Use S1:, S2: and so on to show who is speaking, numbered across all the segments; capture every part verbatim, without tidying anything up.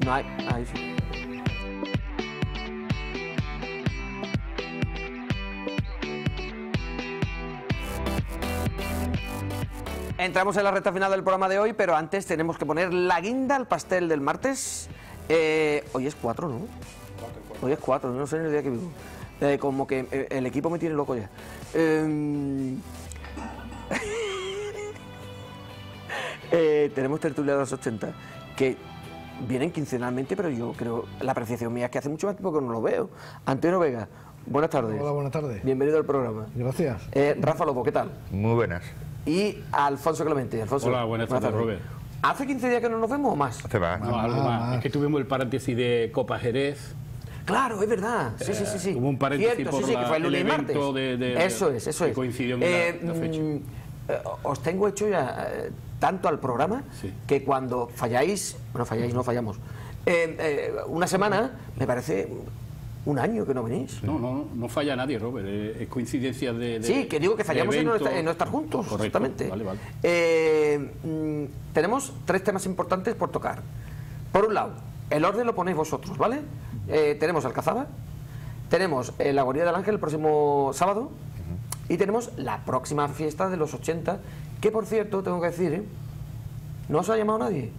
S1: No hay, ahí sí. Entramos en la recta final del programa de hoy, pero antes tenemos que poner la guinda al pastel del martes. Eh, hoy es cuatro, ¿no? Hoy es cuatro, no sé ni el día que vivo. Eh, como que eh, el equipo me tiene loco ya. Eh, eh, tenemos tertulia de los ochenta, que vienen quincenalmente, pero yo creo, la apreciación mía es que hace mucho más tiempo que no lo veo. Antonio Vega, buenas tardes.
S2: Hola, buenas tardes.
S1: Bienvenido al programa.
S2: Gracias.
S1: Eh, Rafa Lobo, ¿qué tal?
S3: Muy buenas.
S1: Y Alfonso Clemente. Alfonso,
S4: hola, buenas tardes, Robert.
S1: ¿Hace quince días que no nos vemos o más?
S3: Hace más.
S4: No, algo más. más. Es que tuvimos el paréntesis de Copa Jerez.
S1: Claro, es verdad. Sí, sí, sí, sí.
S4: Como un paréntesis.
S1: Cierto,
S4: por
S1: sí, sí,
S4: la,
S1: que fue el lunes y martes.
S4: De, de,
S1: eso es, eso es.
S4: Coincidió en
S1: eh,
S4: la, la fecha.
S1: Mm, os tengo hecho ya eh, tanto al programa
S4: sí.
S1: que cuando falláis, bueno, falláis, no fallamos, eh, eh, una semana me parece un año que no venís.
S4: No, no, no falla nadie, Robert. Es coincidencia de, de.
S1: Sí, que digo que fallamos en no, estar, en no estar juntos,
S4: correcto,
S1: exactamente.
S4: Vale, vale.
S1: Eh, mm, tenemos tres temas importantes por tocar. Por un lado, el orden lo ponéis vosotros, ¿vale? Eh, tenemos Alcazaba, tenemos eh, la Guarida del Ángel el próximo sábado uh-huh. y tenemos la próxima fiesta de los ochenta, que por cierto, tengo que decir, ¿eh? ¿no os ha llamado nadie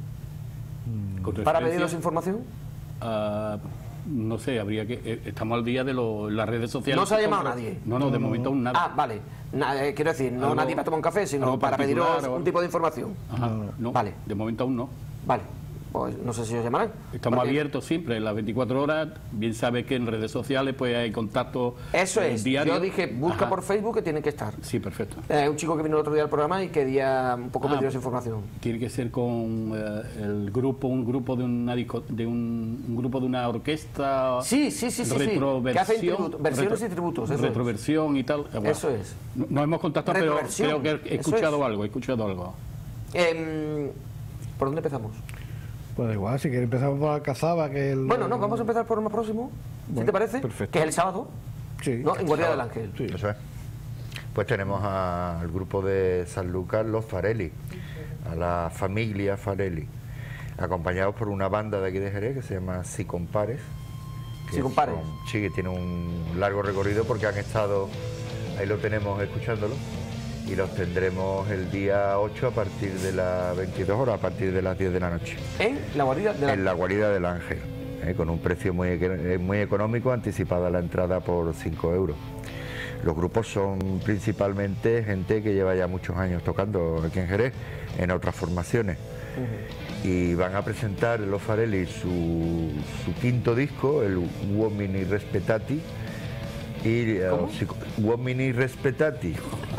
S1: para pediros información?
S4: Uh, no sé, habría que... Eh, estamos al día de lo, las redes sociales.
S1: ¿No os ha llamado nadie?
S4: No, no, de
S2: no,
S4: momento
S2: no.
S4: aún nada.
S1: Ah, vale. Na, eh, quiero decir, no
S4: algo,
S1: nadie para tomar un café, sino para pediros
S4: o...
S1: un tipo de información.
S4: Ajá, no,
S1: vale.
S4: De momento aún no.
S1: Vale. Pues no sé si os llamarán.
S4: Estamos
S1: porque...
S4: abiertos siempre, en las veinticuatro horas. Bien sabes que en redes sociales pues hay contacto.
S1: Eso es.
S4: Diario.
S1: Yo dije, busca
S4: Ajá.
S1: por Facebook que tiene que estar.
S4: Sí, perfecto.
S1: Eh, un chico que vino el otro día al programa y quería un poco
S4: Ah,
S1: pediros información.
S4: Tiene que ser con eh, el grupo, un grupo de una disco, de un, un grupo de una orquesta.
S1: Sí, sí, sí, sí.
S4: Retroversión.
S1: Que hacen tributo, versiones
S4: retro,
S1: y tributos. Eso
S4: retroversión
S1: es.
S4: y tal. Bueno,
S1: eso es.
S4: Nos hemos contactado, pero creo que he escuchado es. algo, he escuchado algo.
S1: Eh, ¿Por dónde empezamos?
S2: Pues igual, si quieres empezamos por Alcazaba, que el...
S1: Bueno, no, vamos a empezar por el más próximo, bueno, si te parece,
S2: perfecto.
S1: que es el sábado,
S2: sí,
S1: ¿no? En Guardia del Ángel.
S3: Sí. Eso es. Pues tenemos a, al grupo de San Lucas, los Farelli, a la familia Farelli, acompañados por una banda de aquí de Jerez que se llama Si Compares.
S1: Si Compares.
S3: Son, sí, que tiene un largo recorrido porque han estado, ahí lo tenemos escuchándolo, y los tendremos el día ocho a partir de las veintidós horas, a partir de las diez de la noche.
S1: ¿En la Guarida del Ángel?
S3: En la Guarida del Ángel, eh, con un precio muy, muy económico, anticipada la entrada por cinco euros. Los grupos son principalmente gente que lleva ya muchos años tocando aquí en Jerez, en otras formaciones. Uh-huh. Y van a presentar los Farelli su, su quinto disco, el Uomini Respetati. Y,
S1: ¿Cómo?
S3: Uh, Uomini Respetati.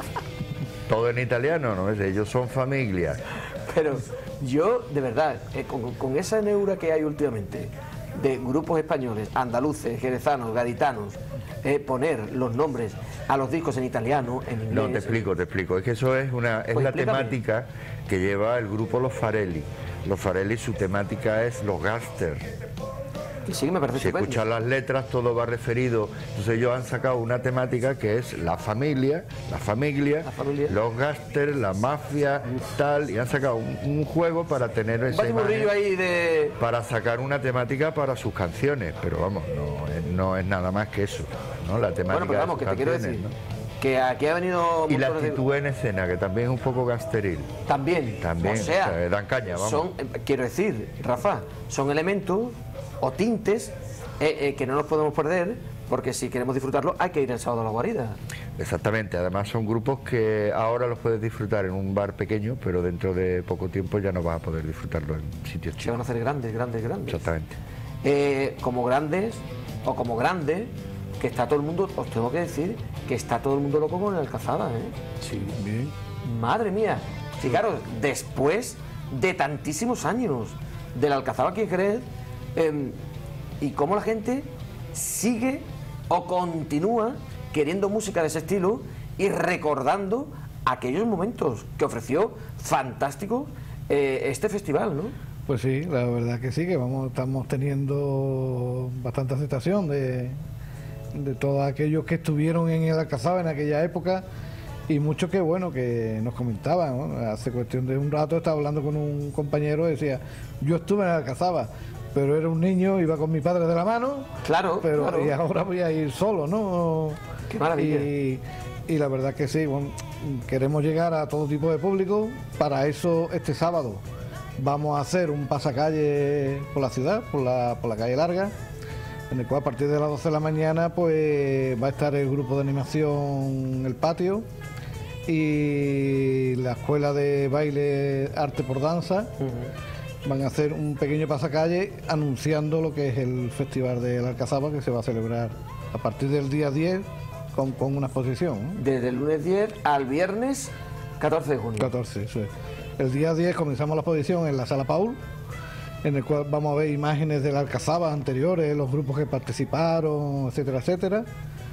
S3: Todo en italiano, ¿no? Ellos son familia.
S1: Pero yo, de verdad, eh, con, con esa neura que hay últimamente de grupos españoles, andaluces, jerezanos, gaditanos, eh, poner los nombres a los discos en italiano, en inglés...
S3: No, te explico, te explico. Es que eso es, una, es
S1: pues
S3: la
S1: explícame.
S3: temática que lleva el grupo Los Farelli. Los Farelli, su temática es los gángsters.
S1: Y sí, me parece
S3: Si
S1: estupendo.
S3: escuchas las letras, todo va referido. Entonces ellos han sacado una temática que es la familia, la familia,
S1: La familia.
S3: los gángsters, la mafia, tal, y han sacado un, un juego para tener esa
S1: batiburrillo
S3: imagen,
S1: ahí de...
S3: para sacar una temática para sus canciones, pero vamos, no es, no es nada más que eso, ¿no? La temática
S1: Bueno, pero vamos,
S3: de
S1: que
S3: sus
S1: te quiero
S3: canciones,
S1: decir
S3: ¿no?
S1: que aquí ha venido...
S3: Y la
S1: montones de-
S3: actitud en escena, que también es un poco gangsteril.
S1: También,
S3: También,
S1: o sea,
S3: o sea, dan caña, vamos.
S1: son, eh, quiero decir, Rafa, son elementos o tintes eh, eh, que no nos podemos perder, porque si queremos disfrutarlo hay que ir el sábado a la Guarida.
S3: Exactamente, además son grupos que ahora los puedes disfrutar en un bar pequeño, pero dentro de poco tiempo ya no vas a poder disfrutarlo en sitios
S1: Se van a
S3: chicos.
S1: hacer grandes, grandes, grandes.
S3: Exactamente.
S1: Eh, como grandes o como grande, que está todo el mundo, os tengo que decir que está todo el mundo loco con el Alcazaba, ¿eh?
S4: Sí.
S2: Bien.
S1: Madre mía. Fijaros, después de tantísimos años del Alcazaba aquí en Jerez, eh, y cómo la gente sigue o continúa queriendo música de ese estilo y recordando aquellos momentos que ofreció fantástico eh, este festival, ¿no?
S2: Pues sí, la verdad que sí, que vamos, estamos teniendo bastante aceptación de, de todos aquellos que estuvieron en el Alcazaba en aquella época, y muchos que, bueno, que nos comentaban, ¿no? Hace cuestión de un rato estaba hablando con un compañero y decía, yo estuve en el Alcazaba, pero era un niño, iba con mi padre de la mano.
S1: Claro,
S2: pero
S1: claro.
S2: Y ahora voy a ir solo, ¿no?
S1: Qué maravilla.
S2: Y, y la verdad que sí, bueno, queremos llegar a todo tipo de público. Para eso, este sábado vamos a hacer un pasacalle por la ciudad, por la, por la calle Larga, en el cual a partir de las doce de la mañana pues va a estar el grupo de animación El Patio y la escuela de baile Arte por Danza. Uh-huh. Van a hacer un pequeño pasacalle anunciando lo que es el Festival de la Alcazaba, que se va a celebrar a partir del día diez con, con una exposición, ¿no?
S1: Desde el lunes diez al viernes catorce de junio.
S2: catorce, eso es. El día diez comenzamos la exposición en la Sala Paul, en el cual vamos a ver imágenes de la Alcazaba anteriores, los grupos que participaron, etcétera, etcétera.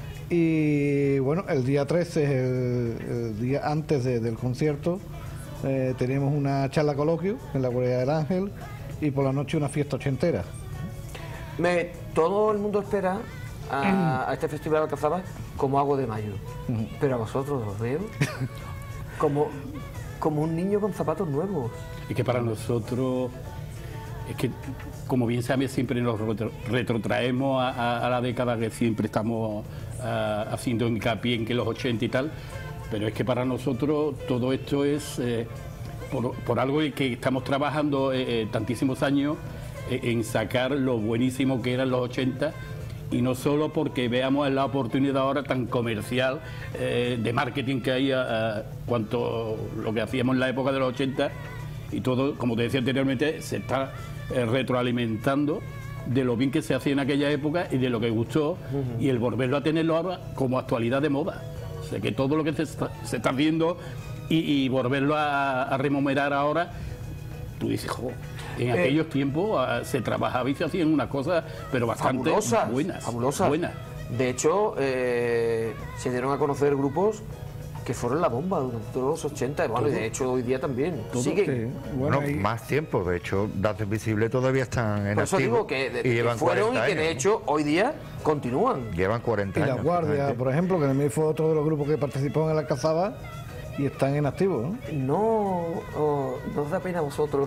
S2: Y bueno, el día trece, es el, el día antes de, del concierto, eh, tenemos una charla coloquio en la Guardia del Ángel y por la noche una fiesta ochentera.
S1: Me, todo el mundo espera a, a este Festival de Alcazaba como agua de mayo, uh-huh. pero a vosotros os veo como, como un niño con zapatos nuevos.
S4: Es que para nosotros, es que como bien sabes, siempre nos retro, retrotraemos a, a, a la década que siempre estamos a, haciendo hincapié en que los ochenta y tal, pero es que para nosotros todo esto es eh, por, por algo que estamos trabajando eh, tantísimos años eh, en sacar lo buenísimo que eran los ochenta, y no solo porque veamos la oportunidad ahora tan comercial eh, de marketing que hay a, a cuanto lo que hacíamos en la época de los ochenta, y todo, como te decía anteriormente, se está eh, retroalimentando de lo bien que se hacía en aquella época y de lo que gustó, uh-huh. y el volverlo a tenerlo ahora como actualidad de moda. O sea, que todo lo que se está, se está viendo y, y volverlo a, a rememorar ahora, tú dices, jo, en eh, aquellos tiempos uh, se trabajaba y se hacían unas cosas, pero bastante
S1: fabulosas,
S4: buenas.
S1: Fabulosas.
S4: Buenas.
S1: De hecho, eh, se dieron a conocer grupos que fueron la bomba durante todos los ochenta, bueno, y de hecho hoy día también siguen.
S3: Sí. Bueno, bueno, más tiempo, de hecho, Danza Invisible todavía están en
S1: Por eso
S3: activo.
S1: digo que, de,
S3: y llevan
S1: que fueron y que de
S3: años,
S1: hecho hoy día continúan.
S3: Llevan cuarenta
S2: y
S3: años.
S2: Y La Guardia, por ejemplo, que también fue otro de los grupos que participó en la Alcazaba y están en activo, ¿no?
S1: No, oh, no os da pena a vosotros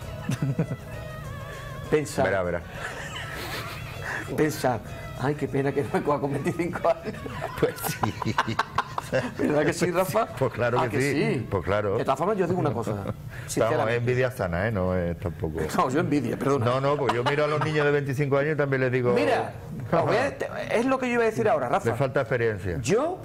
S1: pensar.
S3: Verá, verá.
S1: Pensar, ay, qué pena que no me coja con veinticinco años.
S3: Pues sí.
S1: ¿Verdad que sí, Rafa?
S3: Pues claro
S1: ¿Ah,
S3: que,
S1: que
S3: sí.
S1: sí.
S3: Pues claro.
S1: De todas formas, yo digo una cosa.
S3: Estamos en envidia sana, ¿eh? No es tampoco.
S1: No, yo envidia, perdona.
S3: No, no, pues yo miro a los niños de veinticinco años y también les digo.
S1: Mira, voy a, es lo que yo iba a decir ahora, Rafa.
S3: Les falta experiencia.
S1: Yo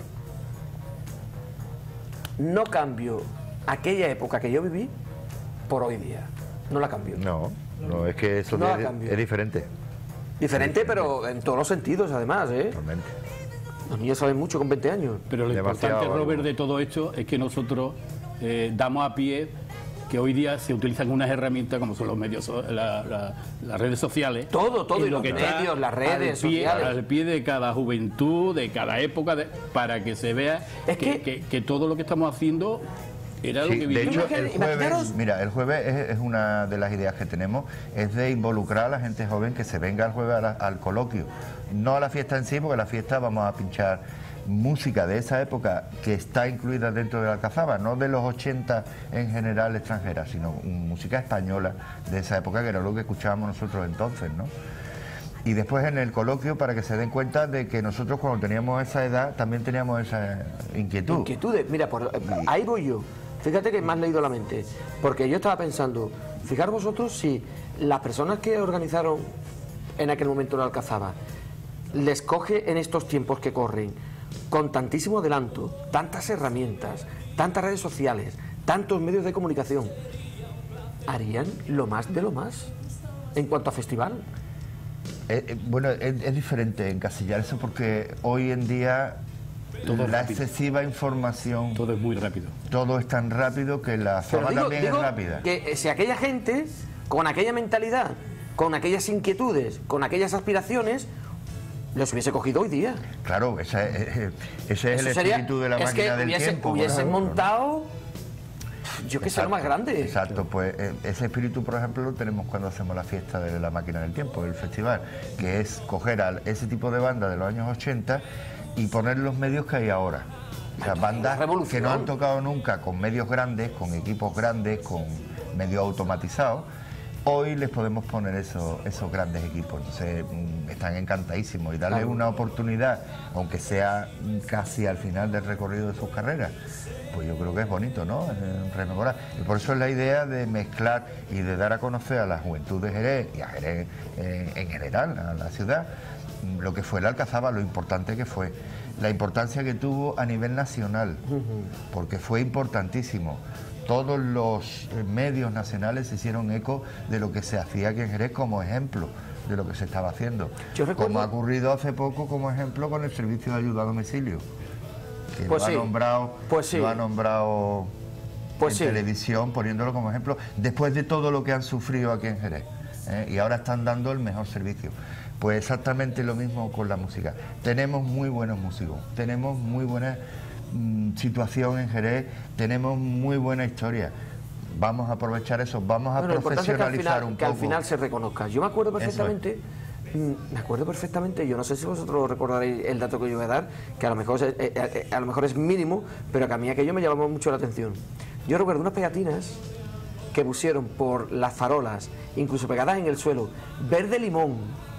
S1: no cambio aquella época que yo viví por hoy día. No la cambio.
S3: No, no, es que eso
S1: no
S3: es, es diferente.
S1: Diferente, pero en todos los sentidos, además, ¿eh?
S3: Totalmente.
S1: Los niños saben mucho con veinte años.
S4: Pero lo
S3: Demasiado
S4: importante, Robert,
S3: algo.
S4: de todo esto es que nosotros eh, damos a pie que hoy día se utilizan unas herramientas como son los medios, la, la, las redes sociales.
S1: Todo, todo,
S4: y
S1: y los medios, las redes
S4: al pie,
S1: sociales.
S4: Al pie de cada juventud, de cada época, de, para que se vea
S1: Es
S4: que,
S1: que-
S4: que, que todo lo que estamos haciendo era
S3: Sí,
S4: lo que
S3: de
S4: vivimos.
S3: hecho,
S1: Imagina-
S3: el
S1: imaginaros-
S3: jueves, mira, el jueves es, es una de las ideas que tenemos, es de involucrar a la gente joven que se venga el jueves a la- al coloquio. No a la fiesta en sí, porque la fiesta vamos a pinchar música de esa época que está incluida dentro de la Alcazaba, no de los ochenta en general extranjera, sino música española de esa época, que era lo que escuchábamos nosotros entonces, ¿no? Y después en el coloquio, para que se den cuenta de que nosotros cuando teníamos esa edad también teníamos esa inquietud.
S1: Inquietudes. Mira, por, ahí voy yo. Fíjate que me has leído la mente. Porque yo estaba pensando, fijaros vosotros si las personas que organizaron en aquel momento la Alcazaba les coge en estos tiempos que corren con tantísimo adelanto, tantas herramientas, tantas redes sociales, tantos medios de comunicación, harían lo más de lo más en cuanto a festival.
S3: Eh, eh, bueno, es, es diferente encasillar eso porque hoy en día
S4: Todo es
S3: la
S4: rápido.
S3: excesiva información, todo,
S4: Todo es muy rápido.
S3: es tan rápido que la
S1: Pero
S3: fama
S1: digo,
S3: también
S1: digo
S3: es rápida.
S1: que eh, si aquella gente, con aquella mentalidad, con aquellas inquietudes, con aquellas aspiraciones, los hubiese cogido hoy día.
S3: Claro, ese, es- eh, ese es
S1: Eso
S3: el
S1: sería-
S3: espíritu de la
S1: es
S3: máquina
S1: que
S3: del
S1: hubiese,
S3: tiempo.
S1: hubiesen
S3: claro.
S1: montado, yo que sé, lo más grande.
S3: Exacto, pues eh, ese espíritu, por ejemplo, lo tenemos cuando hacemos la fiesta de la máquina del tiempo, el festival, que es coger a ese tipo de banda de los años ochenta y poner los medios que hay ahora. O sea, bandas
S1: revolución.
S3: que no han tocado nunca con medios grandes, con equipos grandes, con medios automatizados, hoy les podemos poner esos, esos grandes equipos. Entonces mm, están encantadísimos y darles
S1: Claro.
S3: una oportunidad, aunque sea casi al final del recorrido de sus carreras, pues yo creo que es bonito, ¿no? Eh, rememorar. Y por eso es la idea de mezclar y de dar a conocer a la juventud de Jerez y a Jerez eh, en general, a la ciudad, lo que fue la Alcazaba, lo importante que fue, la importancia que tuvo a nivel nacional, porque fue importantísimo. Todos los medios nacionales se hicieron eco de lo que se hacía aquí en Jerez como ejemplo de lo que se estaba haciendo.
S1: Yo recuerdo-
S3: Como ha ocurrido hace poco, como ejemplo, con el servicio de ayuda a domicilio, que
S1: Pues
S3: lo,
S1: sí,
S3: ha nombrado,
S1: pues sí.
S3: lo ha nombrado
S1: Pues
S3: en
S1: sí.
S3: televisión, poniéndolo como ejemplo, después de todo lo que han sufrido aquí en Jerez. ¿eh? Y ahora están dando el mejor servicio. Pues exactamente lo mismo con la música. Tenemos muy buenos músicos, tenemos muy buena mm, situación en Jerez, tenemos muy buena historia. Vamos a aprovechar eso, vamos a
S1: Bueno, lo importante es que al
S3: profesionalizar
S1: final,
S3: un
S1: que al
S3: poco.
S1: final se reconozca. Yo me acuerdo
S3: Eso es.
S1: perfectamente, mm, me acuerdo perfectamente, yo no sé si vosotros recordaréis el dato que yo voy a dar, que a lo mejor es, eh, eh, a lo mejor es mínimo, pero que a mí aquello me llamó mucho la atención. Yo recuerdo unas pegatinas que pusieron por las farolas, incluso pegadas en el suelo, verde limón,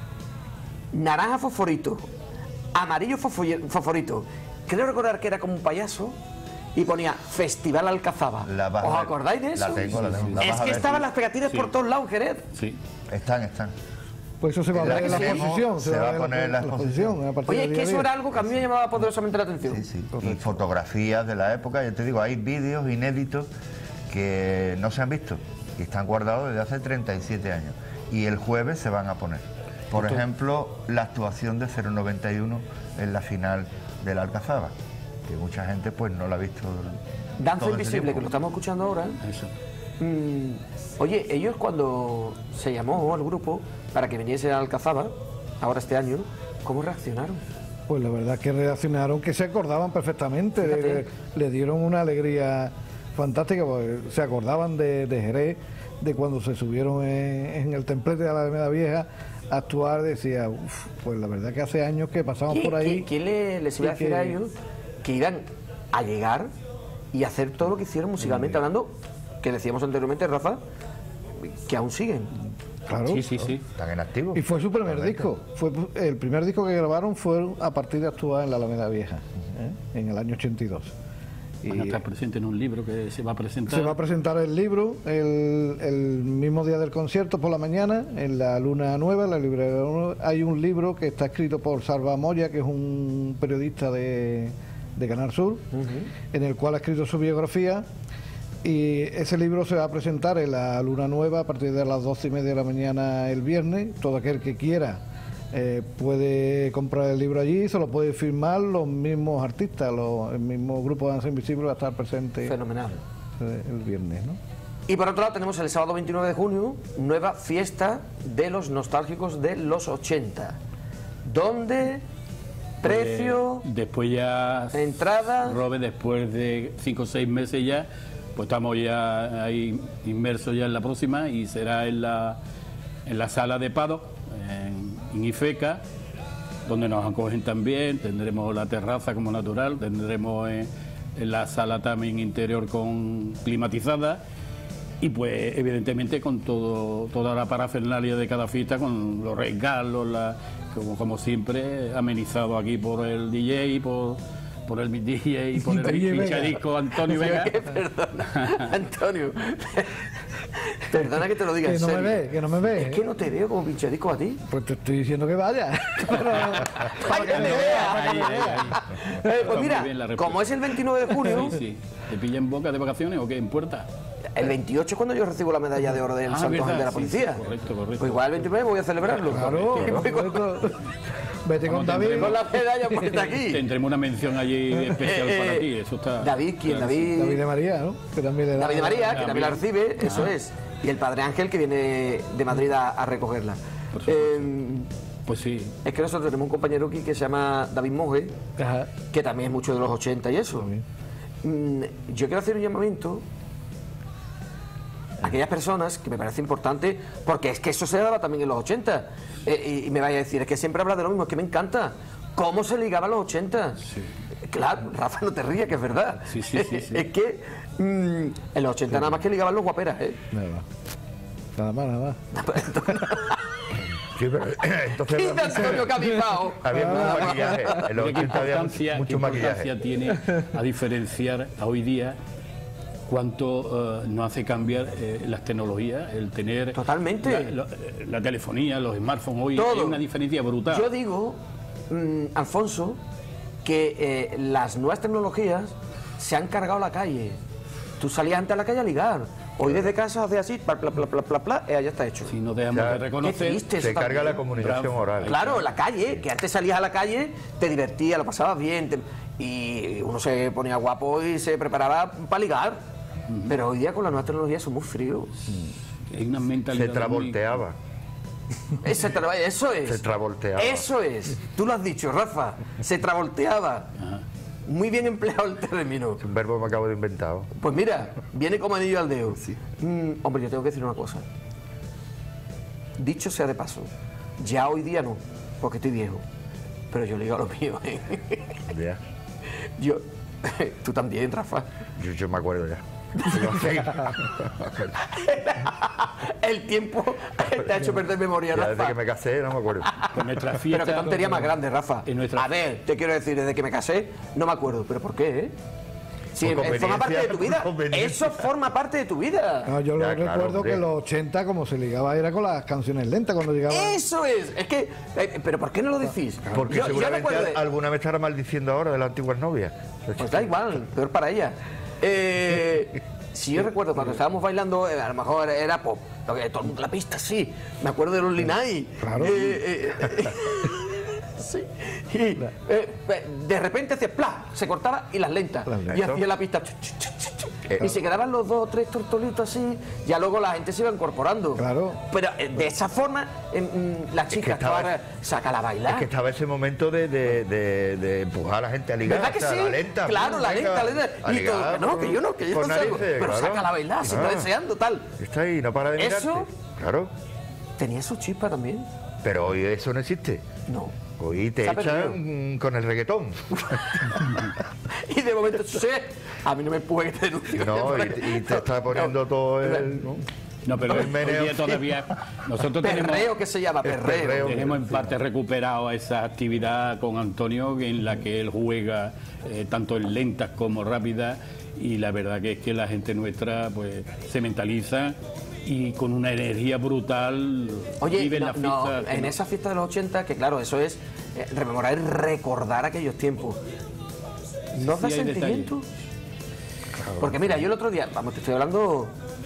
S1: naranja fosforito, amarillo fosfo- fosforito. Creo recordar que era como un payaso y ponía Festival Alcazaba.
S3: La vas
S1: ¿Os
S3: a ver.
S1: acordáis de eso?
S3: La tengo, la tengo. La
S1: Es
S3: vas a
S1: que
S3: ver,
S1: estaban
S3: sí.
S1: las pegatinas
S4: Sí.
S1: por todos lados, Jerez.
S4: Sí.
S3: Están, están.
S2: Pues eso se va a
S3: La
S2: ver en la
S3: que tenemos
S2: exposición.
S3: se va a poner en la exposición.
S2: a partir
S1: Oye,
S2: del
S1: es que
S2: día
S1: eso
S2: diez.
S1: era algo que a mí me llamaba poderosamente la atención.
S3: Sí, sí. Y fotografías de la época, yo te digo, hay vídeos inéditos que no se han visto y están guardados desde hace treinta y siete años. Y el jueves se van a poner. Por ejemplo, la actuación de cero noventa y uno en la final de la Alcazaba, que mucha gente pues no la ha visto.
S1: Danza
S3: todo ese
S1: Invisible,
S3: tiempo.
S1: que lo estamos escuchando ahora.
S4: Eso.
S1: Mm, oye, ellos cuando se llamó al grupo para que viniese a Alcazaba, ahora este año, ¿cómo reaccionaron?
S2: Pues la verdad que reaccionaron, que se acordaban perfectamente,
S1: Fíjate.
S2: le, le dieron una alegría fantástica, porque se acordaban de, de Jerez, de cuando se subieron en, en el templete de la Alameda Vieja a actuar, decía, uff, pues la verdad que hace años que pasamos
S1: ¿Quién,
S2: por ahí.
S1: quién- quién le- les iba a
S2: y
S1: decir
S2: que-
S1: a ellos que iban a llegar y hacer todo lo que hicieron musicalmente hablando, que decíamos anteriormente, Rafa, que aún siguen?
S2: Claro.
S4: Sí, sí, sí.
S3: Están en activo.
S2: Y fue su primer
S3: Realmente.
S2: disco. Fue el primer disco que grabaron fue a partir de actuar en la Alameda Vieja, ¿eh? en el año ochenta y dos. Y
S4: Van a estar presente en un libro que se va a presentar.
S2: se va a presentar el libro el, el mismo día del concierto por la mañana en la Luna Nueva, en la librería Nueva. Hay un libro que está escrito por Salva Moya, que es un periodista de, de Canal Sur, en el cual ha escrito su biografía. Y ese libro se va a presentar en la Luna Nueva a partir de las doce y media de la mañana el viernes. Todo aquel que quiera eh, puede comprar el libro allí, se lo puede firmar los mismos artistas, los, el mismo grupo de Danza Invisible va a estar presente
S1: Fenomenal.
S2: eh, el viernes, ¿no?
S1: Y por otro lado tenemos el sábado veintinueve de junio, nueva fiesta de los nostálgicos de los ochenta. ¿Dónde? ¿Precio?
S4: Eh, después ya.
S1: ¿Entrada?
S4: Robe, después de cinco o seis meses ya, pues estamos ya ahí inmersos ya en la próxima y será en la, en la sala de Pado, en, en Ifeca, donde nos acogen también. Tendremos la terraza como natural, tendremos en, en la sala también interior con climatizada. Y pues evidentemente con todo, toda la parafernalia de cada fiesta, con los regalos, la, como, como siempre, amenizado aquí por el D J, por, por el D J, por el
S2: D J Vega.
S4: pinchadisco Antonio Vega.
S1: Perdona, Antonio. Perdona que te lo diga
S2: Que
S1: en
S2: no me
S1: serio.
S2: ve, que no me ve.
S1: Es que no te veo como pinchadisco a ti.
S2: Pues te estoy diciendo que vaya. Pero-
S1: ¡Ay, que me vea!
S4: Ahí, ahí, ahí.
S1: Eh,
S4: Está
S1: pues
S4: muy
S1: mira,
S4: bien la respuesta.
S1: como es el veintinueve de junio,
S4: Sí, sí. ¿Te pilla en boca de vacaciones o qué? ¿En puerta?
S1: el veintiocho es cuando yo recibo la medalla de oro del
S4: Ah,
S1: Santo
S4: verdad,
S1: Ángel de la
S4: sí,
S1: Policía.
S4: sí, correcto, correcto.
S1: Pues igual el veintinueve voy a celebrarlo.
S2: Claro,
S1: Y voy con,
S2: correcto. Vete con
S4: Vamos,
S2: David.
S4: tendremos-
S1: con la medalla puesta aquí.
S4: Tendremos una mención allí especial
S1: Eh,
S4: para
S1: eh,
S4: ti, eso está...
S1: David, ¿quién?
S4: claro,
S1: David,
S2: David de María, ¿no? Que también le da.
S1: David de María, que
S4: David.
S1: también la recibe, eso es. Y el Padre Ángel, que viene de Madrid a, a recogerla.
S4: Por supuesto.
S1: Eh,
S4: Pues sí,
S1: es que nosotros tenemos un compañero aquí que se llama David Moje,
S2: Ajá.
S1: que también es mucho de los ochenta y eso. Mm, yo quiero hacer un llamamiento a aquellas personas que me parece importante, porque es que eso se daba también en los ochenta. Eh, y, y me vaya a decir, es que siempre habla de lo mismo, es que me encanta. ¿Cómo se ligaba a los ochenta? Claro, Rafa, no te rías, que es verdad.
S4: Sí, sí, sí, sí.
S1: Es que mm, en los ochenta nada más que ligaban los guaperas, ¿eh?
S2: Nada. Nada más, nada más.
S3: Sí, pero, entonces
S1: Y de Antonio Cabizbajo.
S3: había mucho maquillaje. En los
S4: ¿Qué
S3: ochenta había
S4: importancia,
S3: mucho
S4: qué importancia
S3: maquillaje.
S4: tiene a diferenciar a hoy día cuánto eh, nos hace cambiar eh, las tecnologías, el tener
S1: Totalmente.
S4: La, lo- eh, la telefonía, los smartphones hoy,
S1: Todo.
S4: hay una diferencia brutal.
S1: Yo digo, mm, Alfonso, que eh, las nuevas tecnologías se han cargado la calle. Tú salías antes a la calle a ligar. Hoy desde casa haces así, pla, pla, pla, pla, pla, pla, eh, ya está hecho.
S4: Si no dejamos
S3: Ya,
S4: de reconocer,
S1: Qué triste eso
S3: Se carga
S1: también.
S3: la comunicación
S4: Bravo.
S3: oral.
S1: Claro, la calle, que antes salías a la calle, te divertías, lo pasabas bien, te- y uno se ponía guapo y se preparaba para ligar. Pero hoy día con la nueva tecnología somos fríos.
S4: hay una mentalidad
S3: Se travolteaba.
S1: Ese tra- Eso es.
S3: Se travolteaba.
S1: Eso es. Tú lo has dicho, Rafa. Se travolteaba. Muy bien empleado el término.
S3: Es un verbo que me acabo de inventar.
S1: Pues mira, viene como anillo al dedo. Mm, hombre, yo tengo que decir una cosa. Dicho sea de paso, ya hoy día no, porque estoy viejo. Pero yo le digo a lo mío. ¿eh?
S3: Ya.
S1: Yo, tú también, Rafa.
S3: Yo, yo me acuerdo ya.
S1: El tiempo te ha hecho perder memoria,
S3: Ya desde
S1: Rafa.
S3: que me casé no me acuerdo.
S4: en nuestra fiesta.
S1: Pero qué tontería más grande, Rafa.
S4: En nuestra-
S1: A ver, te quiero decir, desde que me casé, no me acuerdo. ¿Pero por qué, eh? Sí,
S3: Por
S1: eh, forma parte de tu vida.
S3: conveniencia, por conveniencia.
S1: Eso forma parte de tu vida.
S2: No, yo lo
S3: Ya, claro,
S2: recuerdo
S3: hombre.
S2: que en los ochenta, como se ligaba, era con las canciones lentas cuando llegaba.
S1: Eso es. Es que, eh, ¿pero por qué no lo decís?
S3: Porque
S1: Yo- yo
S3: seguramente
S1: recuerdo de-
S3: alguna vez estará maldiciendo ahora de las antiguas novias.
S1: Pues da igual, peor para ella. Eh, si yo recuerdo cuando estábamos bailando, eh, a lo mejor era pop, lo que todo el mundo la pista, sí. Me acuerdo de los Linay.
S2: Claro.
S1: Eh, eh, eh, sí. Y eh, eh, de repente hacía pla, se cortaba y las lentas.
S3: Las
S1: Y
S3: lentas.
S1: hacía la pista. chu, chu, chu, chu, chu.
S3: Eh,
S1: y se quedaban los dos o tres tortolitos así, ya luego la gente se iba incorporando.
S2: Claro.
S1: Pero eh, de esa forma, eh, mm, las chicas,
S3: estaba-
S1: ahora, sácala a bailar.
S3: Es que estaba ese momento de, de, de, de empujar a la gente a ligar.
S1: ¿Verdad que
S3: o sea,
S1: sí?
S3: la lenta.
S1: Claro,
S3: pues,
S1: la
S3: venga,
S1: lenta, lenta.
S3: a
S1: Y
S3: ligar,
S1: todo, que no, que yo no, que yo
S3: con
S1: no salgo.
S3: narices,
S1: Pero
S3: claro.
S1: sácala a bailar, si
S3: Ah,
S1: está deseando, tal.
S3: Está ahí, no para de mirarte.
S1: Eso-
S3: Claro.
S1: ¿Tenía su chispa también?
S3: Pero hoy eso no existe.
S1: No.
S3: Hoy te
S1: Se ha
S3: echan mm, con el reggaetón.
S1: Y de momento, sí, a mí no me empuje que te denuncio.
S3: No, y, y te está poniendo todo el... ¿no?
S4: No, pero
S3: El
S4: hoy
S3: meneo.
S4: día todavía nosotros tenemos,
S1: Perreo que se llama,
S3: Es
S1: perreo.
S3: perreo.
S4: tenemos en parte recuperado esa actividad con Antonio en la que él juega eh, tanto en lentas como rápidas, y la verdad que es que la gente nuestra pues se mentaliza y con una energía brutal
S1: Oye,
S4: vive
S1: no,
S4: la
S1: no,
S4: fiesta. que
S1: en
S4: no-
S1: esa fiesta de los ochenta, que claro, eso es eh, rememorar y recordar aquellos tiempos. ¿No os da
S4: Sí, hay
S1: sentimiento? Porque mira, yo el otro día, vamos, te estoy hablando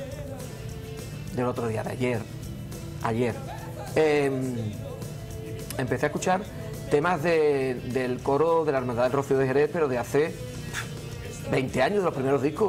S1: del otro día, de ayer, ayer, eh, empecé a escuchar temas de- del coro de la Hermandad del Rocío de Jerez, pero de hace veinte años, de los primeros discos.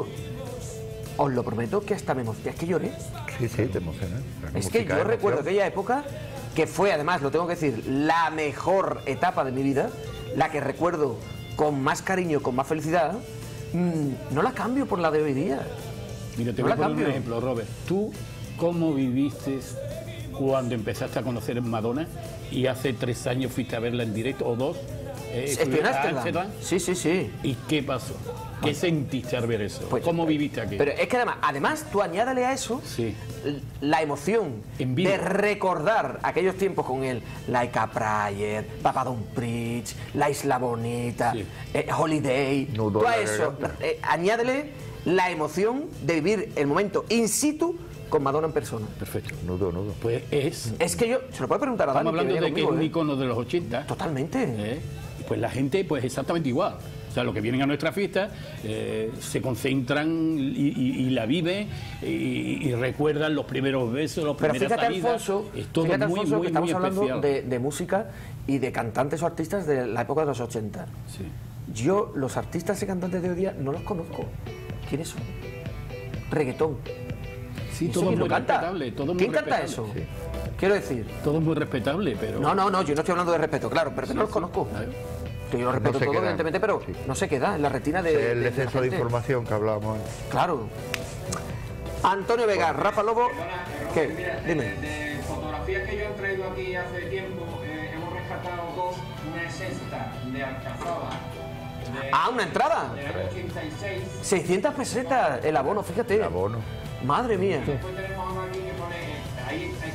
S1: Os lo prometo que hasta me emocioné, es que lloré.
S3: Sí, sí, te emociona. La
S1: Es que
S3: música
S1: yo
S3: es
S1: recuerdo
S3: emoción.
S1: aquella época, que fue además, lo tengo que decir, la mejor etapa de mi vida, la que recuerdo con más cariño, con más felicidad, mm, no la cambio por la de hoy día.
S4: Mira, te
S1: No
S4: voy
S1: la
S4: a poner un
S1: cambio.
S4: ejemplo, Robert. ¿Tú cómo viviste cuando empezaste a conocer a Madonna y hace tres años fuiste a verla en directo, o dos? Eh,
S1: Estoy en
S4: a
S1: Ámsterdam.
S4: Ámsterdam.
S1: Sí, sí, sí.
S4: ¿Y qué pasó? ¿Qué sentiste al ver eso?
S1: Pues,
S4: ¿Cómo viviste aquí?
S1: Pero es que además, además tú añádale a eso
S4: Sí.
S1: l- la emoción
S4: En vivo.
S1: de recordar aquellos tiempos con él, Laika Prayer, Papa Don Preach, La Isla Bonita,
S4: Sí.
S1: eh, Holiday,
S3: Nudo
S1: todo
S3: en la
S1: eso,
S3: garganta.
S1: eh, añádele la emoción de vivir el momento in situ con Madonna en persona.
S4: Perfecto.
S3: Nudo, nudo.
S4: Pues es...
S1: Es que yo, se lo puede preguntar a Dani.
S4: Estamos hablando
S1: que
S4: de
S1: viene
S4: que es
S1: conmigo,
S4: un
S1: ¿eh?
S4: icono de los ochenta.
S1: Totalmente.
S4: ¿eh? Pues la gente, pues exactamente igual. O sea, los que vienen a nuestra fiesta eh, se concentran y, y- y la viven y, y recuerdan los primeros besos, las
S1: Pero
S4: primeras
S1: fíjate,
S4: salidas.
S1: Alfonso,
S4: Es todo
S1: fíjate,
S4: muy,
S1: Alfonso,
S4: muy,
S1: que estamos
S4: muy
S1: hablando
S4: especial.
S1: de, de música y de cantantes o artistas de la época de los ochenta.
S4: Sí.
S1: Yo, los artistas y cantantes de hoy día, no los conozco. ¿Quiénes son? Reggaetón.
S4: Sí,
S1: ¿Eso
S4: todo es
S1: quién
S4: muy
S1: lo canta?
S4: respetable. Todo es muy
S1: ¿Quién canta
S4: respetable.
S1: eso?
S3: Sí.
S1: Quiero decir.
S4: Todo es muy respetable, pero...
S1: No, no, no, yo no estoy hablando de respeto, claro, pero que no los conozco.
S4: Claro.
S1: Que yo los respeto
S3: se
S1: todo,
S3: quedan.
S1: evidentemente, pero
S3: Sí.
S1: no se queda en la retina de.
S3: Es el
S1: de- de la
S3: exceso de
S1: gente.
S3: información que hablábamos antes.
S1: Claro. Antonio Vega, Rafa Lobo. ¿Qué?
S5: Mira,
S1: Dime.
S5: De, de fotografías que yo he traído aquí hace tiempo, eh, hemos rescatado dos, una es esta, de Alcazaba, de,
S1: Ah, una entrada.
S5: del año ochenta y seis.
S1: seiscientas pesetas el abono, fíjate.
S3: El abono.
S1: Madre mía.
S5: Después tenemos una aquí que pone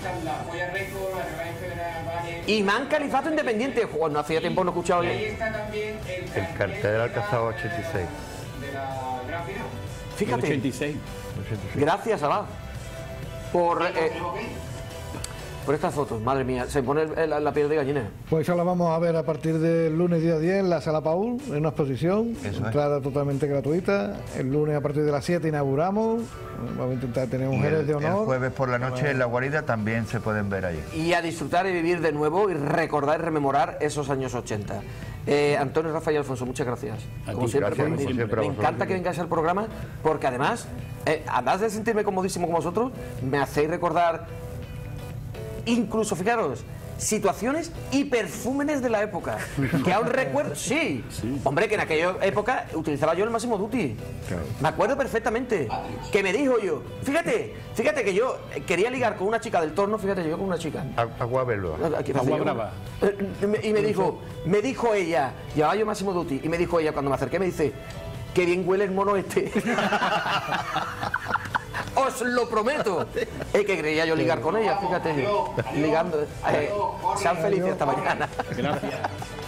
S5: están la Polla Record, la Rebaño Federal, Valle...
S1: Y Man Califato Independiente. Joder, no hacía tiempo no he escuchado
S5: Y
S1: yo.
S5: ahí está también el cartel,
S3: El cartel del Alcazaba ochenta y seis.
S5: de la gran final.
S1: Fíjate.
S4: ochenta y seis.
S1: Gracias, Abad, por, eh, por estas fotos. Madre mía, se pone el- la, la piel de gallina.
S2: Pues eso la vamos a ver a partir del lunes día diez en la Sala Paul, en una exposición,
S3: Eso es.
S2: entrada totalmente gratuita. El lunes a partir de las siete inauguramos, vamos a intentar tener
S3: Y
S2: mujeres
S3: el,
S2: de
S3: el
S2: honor.
S3: jueves por la noche en la guarida también se pueden ver allí.
S1: Y a disfrutar y vivir de nuevo y recordar y rememorar esos años ochenta. Eh, Antonio, Rafa y Alfonso, muchas gracias.
S4: A
S1: Como
S4: ti,
S1: siempre,
S3: gracias,
S1: por
S3: como
S1: venir.
S3: siempre, a
S1: Me
S3: vosotros.
S1: encanta que vengáis al programa porque además, eh, además de sentirme comodísimo con vosotros, me hacéis recordar, incluso, fijaros, situaciones y perfúmenes de la época. Que aún recuerdo, sí. Hombre, que en aquella época utilizaba yo el Máximo Duty.
S3: Claro.
S1: Me acuerdo perfectamente. Que me dijo yo, fíjate, fíjate que yo quería ligar con una chica del torno, fíjate, yo con una chica.
S3: A- Agua Belva.
S1: Aquí,
S4: Agua
S1: fíjate, yo-
S4: brava.
S1: Eh, me- Y me dijo, me dijo ella, llevaba yo Máximo Duty, y me dijo ella cuando me acerqué, me dice, qué bien huele el mono este. Os lo prometo. Es que creía yo ligar con ella, fíjate. Ligando. Eh, sean felices hasta mañana.
S4: Gracias.